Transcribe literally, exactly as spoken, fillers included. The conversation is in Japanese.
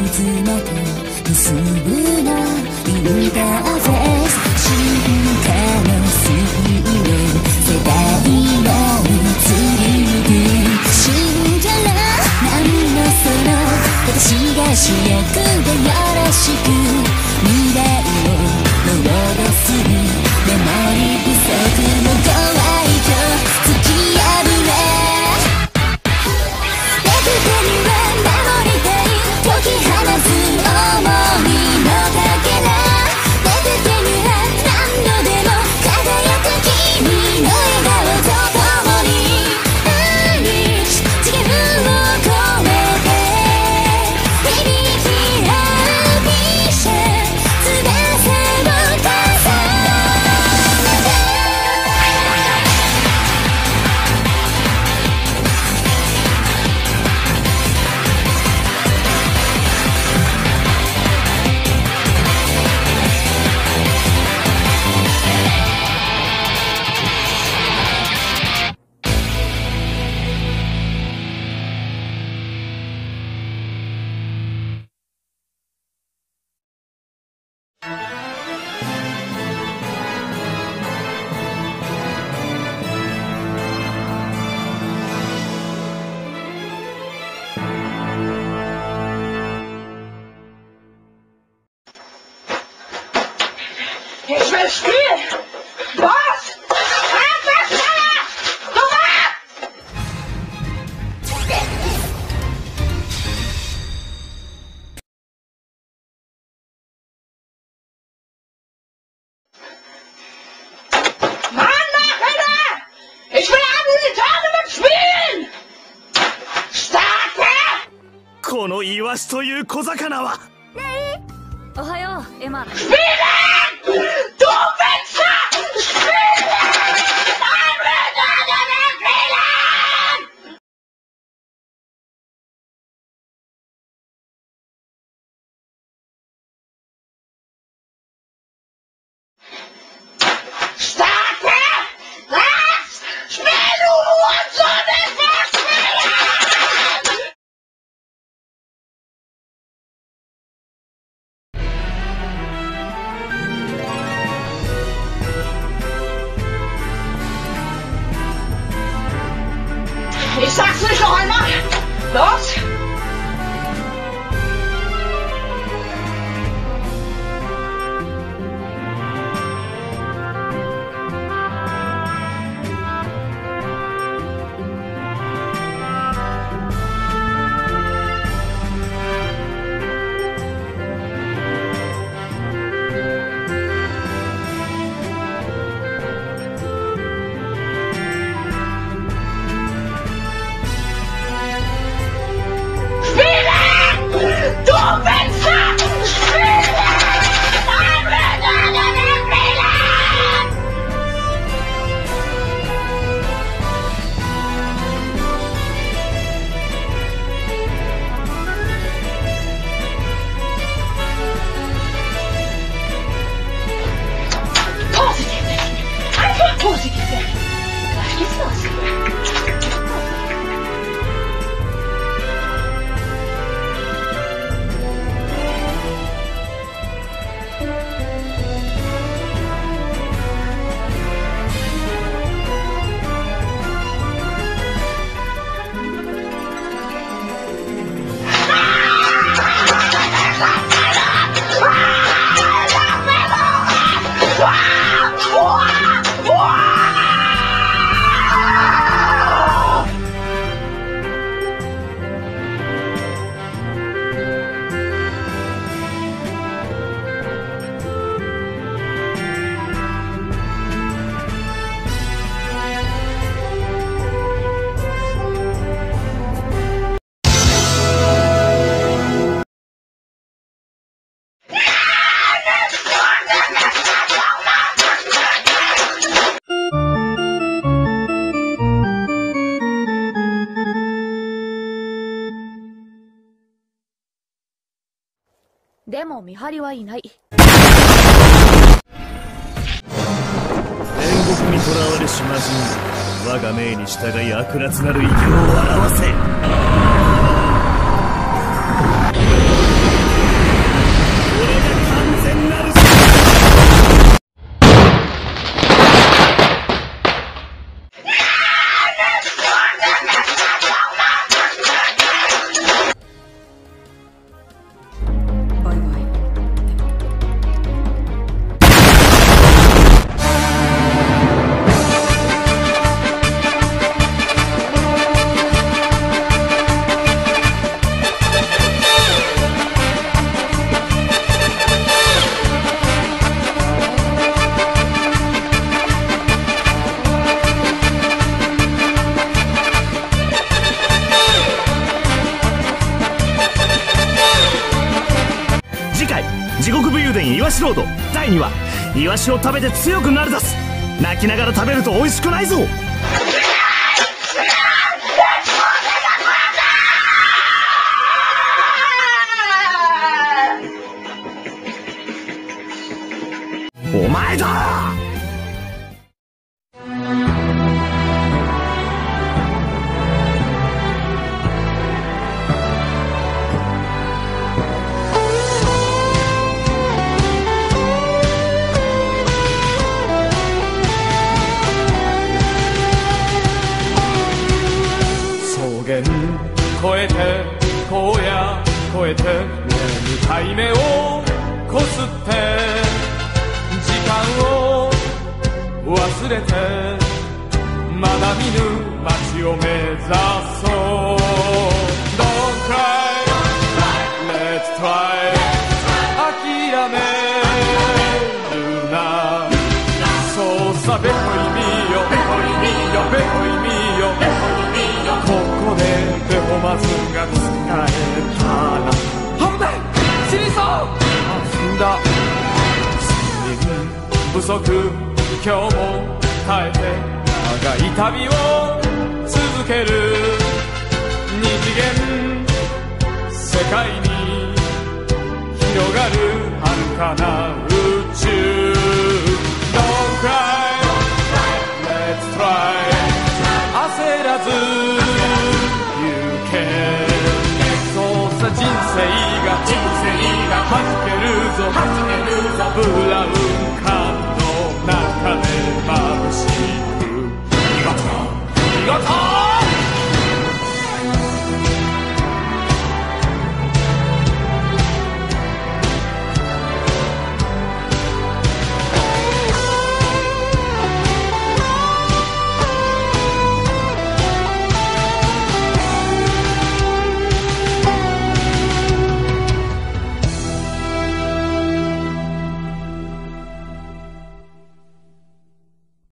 妻と結ぶのインターフェース進化の水面世代は移りゆく死んじゃらなんのその私が主役でよろしく未来をロードするメモリ不足のご愛嬌突き破れ手手には守りたい解き放つ想いのかけら手手には何度でも輝く君の笑顔と共に愛し次元を超えて響き合う汽車翼を重ねて Ich will spielen! Was? Einfach schneller! Nummer! Mann, Nachhörer! Ich will am Tournament spielen! Starke! このイワシという小魚はおはようエマ。 Spielen! Du Wichser! Spielen! Ein Rennen spielen! Starke! Was? Spiel du und so nicht mehr spielen! Ich sag's nicht noch einmal! Los! Du Wichser! Spielen! Ein Rennen spielen! Positiv denken! Einfach positiv denken! Gleich geht's los! でも見張りはいない。 煉獄に囚われし魔人、我が命に従い悪辣なる異形を表せ。 地獄武勇伝イワシロードだいにわ、イワシを食べて強くなるだす。泣きながら食べると美味しくないぞ。お前だ。 越えて荒野越えてにかいめをこすって時間を忘れてまだ見ぬ街を目指そう。 Don't cry Let's try 諦めるな。そうさべこいみよべこいみよべこいみよべこいみよ。ここでベホマズが使えたら危ない、死にそう。死んだ。睡眠不足今日も耐えて長い旅を続ける。二次元世界に広がる遥かな宇宙。 Don't cry Let's try 焦らず行け。そうさ人生が人生が弾けるぞ弾けるぞ。ブラウン管の中で眩しく見事見事